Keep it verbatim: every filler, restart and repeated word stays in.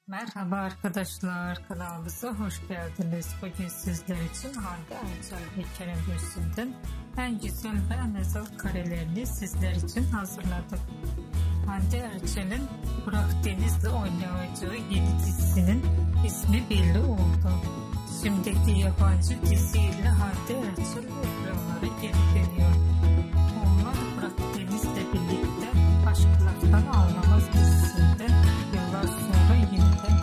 Merhaba arkadaşlar, kanalımıza hoş geldiniz. Bugün sizler için Hande Erçel ve Kerem Bürsin'den en güzel ve en özel karelerini sizler için hazırladık. Hande Erçel'in Burak Deniz'le oynayacağı yeni dizisinin ismi belli oldu. Şimdiki yabancı diziyle Hande Erçel ekranlara geri dönüyor. Onlar Burak Deniz'le birlikte Aşk Laftan Anlamaz dizisinde yıllar sonra yeniden